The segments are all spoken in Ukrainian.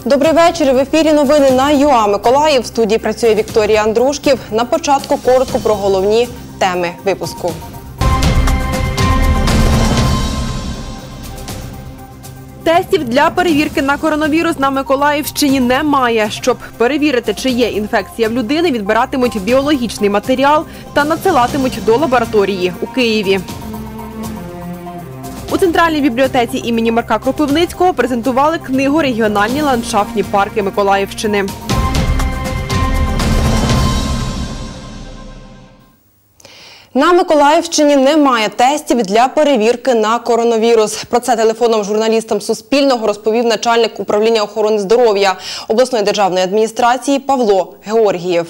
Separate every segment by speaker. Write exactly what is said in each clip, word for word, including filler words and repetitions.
Speaker 1: Добрий вечір. В ефірі новини на ЮА Миколаїв. В студії працює Вікторія Андрушків. На початку коротко про головні теми випуску. Тестів для перевірки на коронавірус на Миколаївщині немає. Щоб перевірити, чи є інфекція в людини, відбиратимуть біологічний матеріал та надсилатимуть до лабораторії у Києві. У Центральній бібліотеці імені Марка Кропивницького презентували книгу «Регіональні ландшафтні парки Миколаївщини». На Миколаївщині немає тестів для перевірки на коронавірус. Про це телефоном журналістам Суспільного розповів начальник управління охорони здоров'я обласної державної адміністрації Павло Георгієв.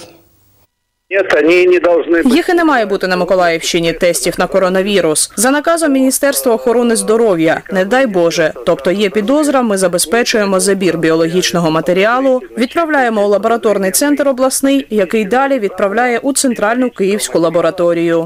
Speaker 2: Їх і не має бути на Миколаївщині тестів на коронавірус. За наказом Міністерства охорони здоров'я, не дай Боже. Тобто є підозра, ми забезпечуємо забір біологічного матеріалу, відправляємо у лабораторний центр обласний, який далі відправляє у центральну київську лабораторію.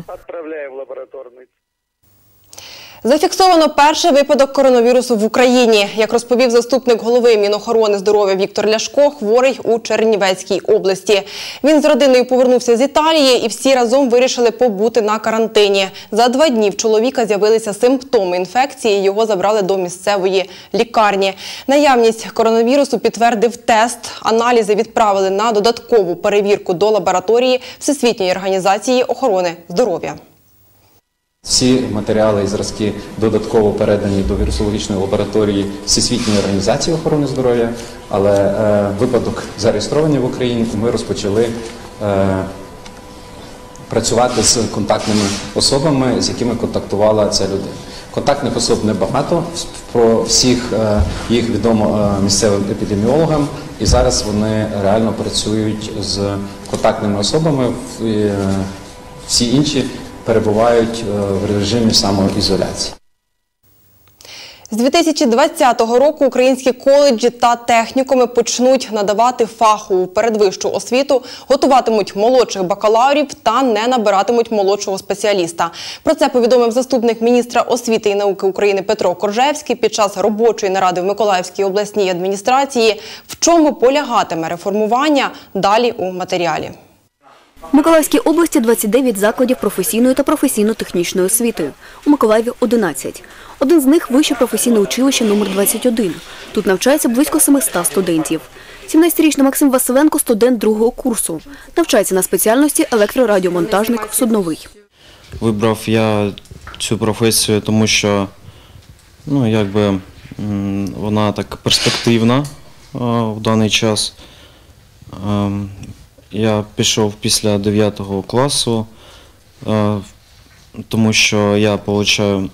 Speaker 1: Зафіксовано перший випадок коронавірусу в Україні. Як розповів заступник голови Мінохорони здоров'я Віктор Ляшко, хворий у Чернівецькій області. Він з родиною повернувся з Італії і всі разом вирішили побути на карантині. За два дні в чоловіка з'явилися симптоми інфекції, його забрали до місцевої лікарні. Наявність коронавірусу підтвердив тест. Аналізи відправили на додаткову перевірку до лабораторії Всесвітньої організації охорони здоров'я.
Speaker 3: Всі матеріали і зразки додатково передані до вірусологічної лабораторії Всесвітньої організації охорони здоров'я, але е, випадок зареєстрований в Україні, і ми розпочали е, працювати з контактними особами, з якими контактувала ця людина. Контактних особ небагато, про всіх е, їх відомо е, місцевим епідеміологам, і зараз вони реально працюють з контактними особами, е, всі інші перебувають в режимі самоізоляції.
Speaker 1: З дві тисячі двадцятого року українські коледжі та технікуми почнуть надавати фахову передвищу освіту, готуватимуть молодших бакалаврів та не набиратимуть молодшого спеціаліста. Про це повідомив заступник міністра освіти і науки України Петро Коржевський під час робочої наради в Миколаївській обласній адміністрації. В чому полягатиме реформування – далі у матеріалі.
Speaker 4: У Миколаївській області двадцять дев'ять закладів професійної та професійно-технічної освіти. У Миколаєві – одинадцять. Один з них – Вище професійне училище номер двадцять один. Тут навчається близько семисот студентів. сімнадцятирічний Максим Василенко – студент другого курсу. Навчається на спеціальності електрорадіомонтажник судновий.
Speaker 5: Вибрав я цю професію, тому що ну, якби, вона так перспективна в даний час. Я пішов після дев'ятого класу, тому що я отримую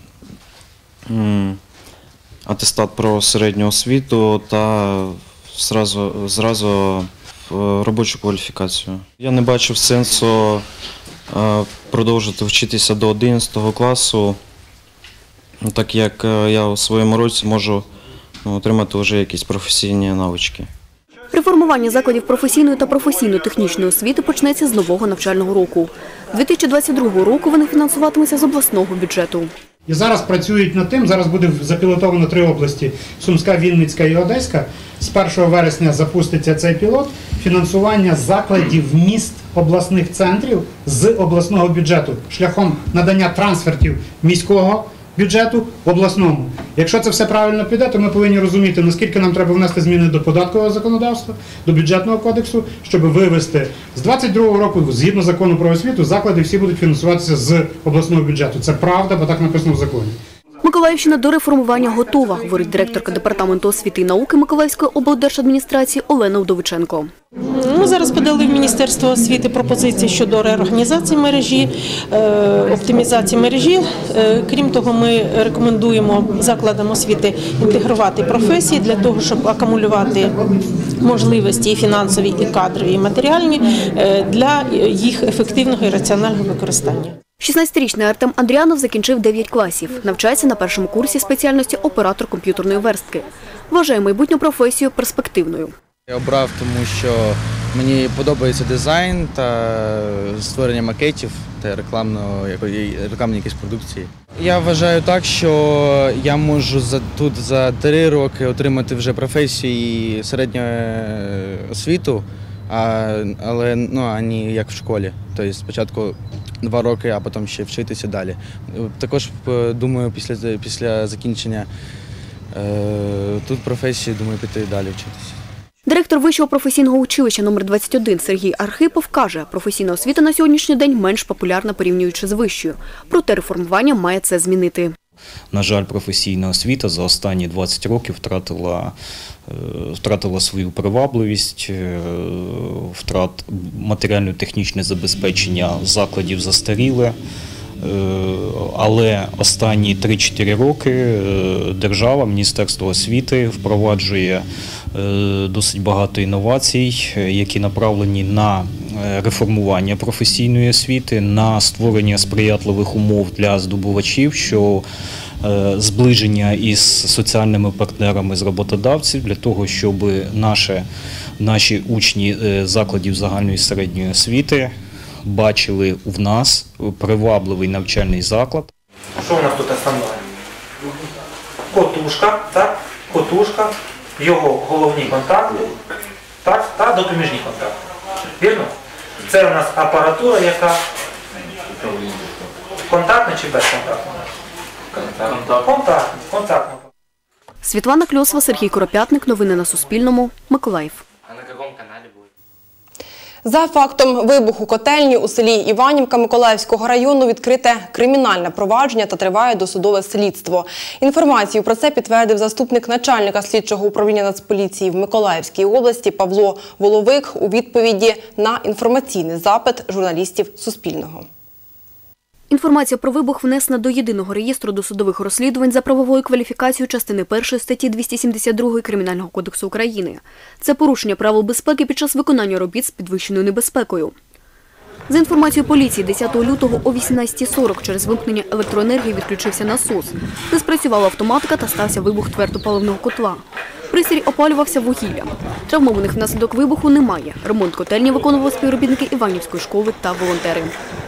Speaker 5: атестат про середню освіту та зразу, зразу робочу кваліфікацію. Я не бачив сенсу продовжувати вчитися до одинадцятого класу, так як я у своєму році можу отримати вже якісь професійні навички.
Speaker 4: Реформування закладів професійної та професійно-технічної освіти почнеться з нового навчального року. дві тисячі двадцять другого року вони фінансуватимуться з обласного бюджету.
Speaker 6: І зараз працюють над тим, зараз буде запілотовано три області – Сумська, Вінницька і Одеська. З першого вересня запуститься цей пілот. Фінансування закладів міст обласних центрів з обласного бюджету шляхом надання трансфертів міського бюджету в обласному. Якщо це все правильно піде, то ми повинні розуміти, наскільки нам треба внести зміни до податкового законодавства, до бюджетного кодексу, щоб вивести з двадцять другого року, згідно закону про освіту, заклади всі будуть фінансуватися з обласного бюджету. Це правда, бо так написано в законі.
Speaker 4: Миколаївщина до реформування готова, говорить директорка департаменту освіти і науки Миколаївської облдержадміністрації Олена Вдовиченко.
Speaker 7: Ми зараз подали в Міністерство освіти пропозиції щодо реорганізації мережі, оптимізації мережі. Крім того, ми рекомендуємо закладам освіти інтегрувати професії для того, щоб акумулювати можливості і фінансові, і кадрові, і матеріальні для їх ефективного і раціонального використання.
Speaker 4: шістнадцятирічний Артем Андріанов закінчив дев'ять класів. Навчається на першому курсі спеціальності оператор комп'ютерної верстки. Вважає майбутню професію перспективною.
Speaker 8: Я обрав, тому що Мені подобається дизайн та створення макетів та рекламного, рекламні якісь продукції. Я вважаю так, що я можу за, тут за три роки отримати вже професію і середню освіту, а, але ну, а не як в школі. Тобто спочатку два роки, а потім ще вчитися далі. Також думаю, після, після закінчення е, тут професії, думаю, піти далі вчитися.
Speaker 4: Директор Вищого професійного училища номер двадцять один Сергій Архипов каже, професійна освіта на сьогоднішній день менш популярна порівнюючи з вищою. Проте реформування має це змінити.
Speaker 9: На жаль, професійна освіта за останні двадцять років втратила, втратила свою привабливість, втрат матеріально-технічне забезпечення закладів застаріле. Але останні три-чотири роки держава, Міністерство освіти впроваджує досить багато інновацій, які направлені на реформування професійної освіти, на створення сприятливих умов для здобувачів, що зближення із соціальними партнерами з роботодавців, для того, щоб наші, наші учні закладів загальної середньої освіти бачили в нас привабливий навчальний заклад.
Speaker 10: Що у нас тут основне? Котушка, так? Котушка, його головні контакти, так? Та допоміжні контакти. Вірно? Це у нас апаратура, яка контактна чи безконтактна? Контактна. Контактна.
Speaker 4: Світлана Кльосова, Сергій Коропятник. Новини на Суспільному. Миколаїв.
Speaker 1: За фактом вибуху котельні у селі Іванівка Миколаївського району відкрите кримінальне провадження та триває досудове слідство. Інформацію про це підтвердив заступник начальника слідчого управління Нацполіції в Миколаївській області Павло Воловик у відповіді на інформаційний запит журналістів Суспільного.
Speaker 4: Інформація про вибух внесена до єдиного реєстру досудових розслідувань за правовою кваліфікацією частини першої статті двісті сімдесят два Кримінального кодексу України. Це порушення правил безпеки під час виконання робіт з підвищеною небезпекою. За інформацією поліції, десятого лютого о вісімнадцятій сорок через вимкнення електроенергії відключився насос. Не спрацювала автоматика та стався вибух твердопаливного котла. Пристрій опалювався вугіллям. Травмованих внаслідок вибуху немає. Ремонт котельні виконували співробітники Іванівської школи та волонтери.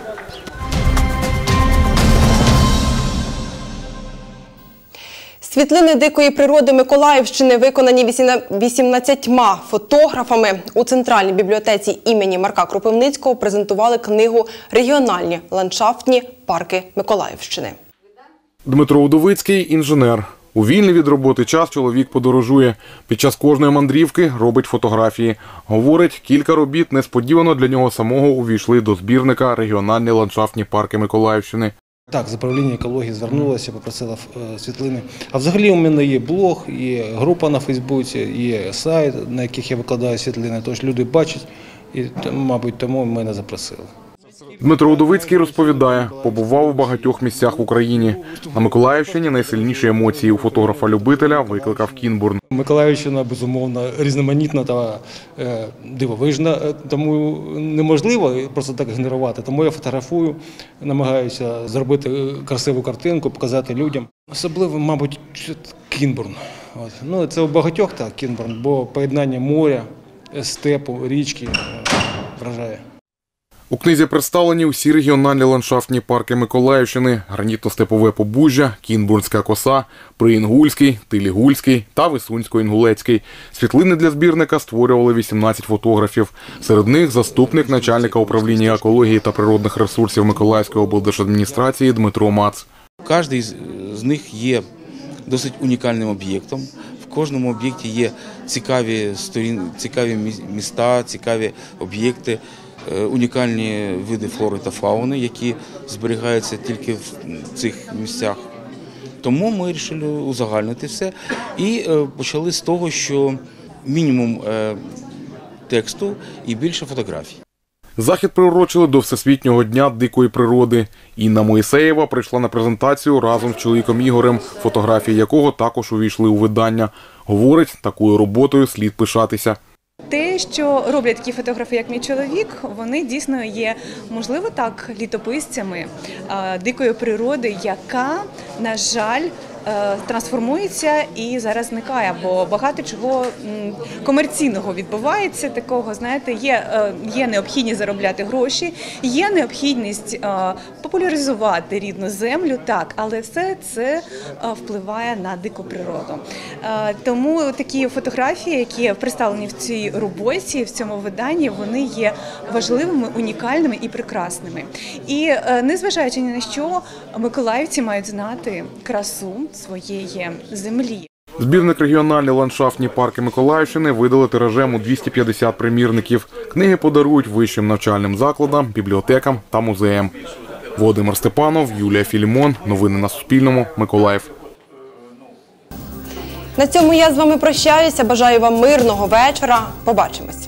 Speaker 1: Світлини дикої природи Миколаївщини, виконані вісімнадцятьма фотографами, у Центральній бібліотеці імені Марка Кропивницького презентували книгу «Регіональні ландшафтні парки Миколаївщини».
Speaker 11: Дмитро Удовицький – інженер. У вільний від роботи час чоловік подорожує. Під час кожної мандрівки робить фотографії. Говорить, кілька робіт несподівано для нього самого увійшли до збірника «Регіональні ландшафтні парки Миколаївщини».
Speaker 12: Так, з управління екології звернулася, попросила світлини. А взагалі у мене є блог, є група на Фейсбуці, є сайт, на яких я викладаю світлини. Тож люди бачать і, мабуть, тому мене запросили.
Speaker 11: Дмитро Удовицький розповідає, побував у багатьох місцях в Україні. На Миколаївщині найсильніші емоції у фотографа-любителя викликав Кінбурн.
Speaker 12: Миколаївщина, безумовно, різноманітна та е, дивовижна, тому неможливо просто так генерувати. Тому я фотографую, намагаюся зробити красиву картинку, показати людям. Особливо, мабуть, Кінбурн. От. Ну, це у багатьох так, Кінбурн, бо поєднання моря, степу, річки вражає.
Speaker 11: У книзі представлені усі регіональні ландшафтні парки Миколаївщини, гранітно-степове Побужжя, Кінбурнська коса, Приінгульський, Тилігульський та Висунсько-Інгулецький. Світлини для збірника створювали вісімнадцять фотографів. Серед них заступник начальника управління екології та природних ресурсів Миколаївської облдержадміністрації Дмитро Мац.
Speaker 13: Кожен з них є досить унікальним об'єктом. В кожному об'єкті є цікаві сторін, цікаві міста, цікаві об'єкти. Унікальні види флори та фауни, які зберігаються тільки в цих місцях. Тому ми вирішили узагальнити все і почали з того, що мінімум тексту і більше фотографій.
Speaker 11: Захід приурочили до Всесвітнього дня дикої природи. Інна Моїсеєва прийшла на презентацію разом з чоловіком Ігорем, фотографії якого також увійшли у видання. Говорить, такою роботою слід пишатися.
Speaker 14: Те, що роблять такі фотографи, як мій чоловік, вони дійсно є, можливо, так, літописцями дикої природи, яка, на жаль, е, трансформується і зараз зникає, бо багато чого м, комерційного відбувається такого, знаєте, є, е, є необхідність заробляти гроші, є необхідність е, популяризувати рідну землю, так, але все це е, впливає на дику природу. Е, тому такі фотографії, які представлені в цій роботі, в цьому виданні, вони є важливими, унікальними і прекрасними. І е, незважаючи ні на що, миколаївці мають знати красу своєї землі.
Speaker 11: Збірник «Регіональні ландшафтні парки Миколаївщини» видали тиражем у двісті п'ятдесят примірників. Книги подарують вищим навчальним закладам, бібліотекам та музеям. Володимир Степанов, Юлія Філімон. Новини на Суспільному. Миколаїв.
Speaker 1: На цьому я з вами прощаюся. Бажаю вам мирного вечора. Побачимось.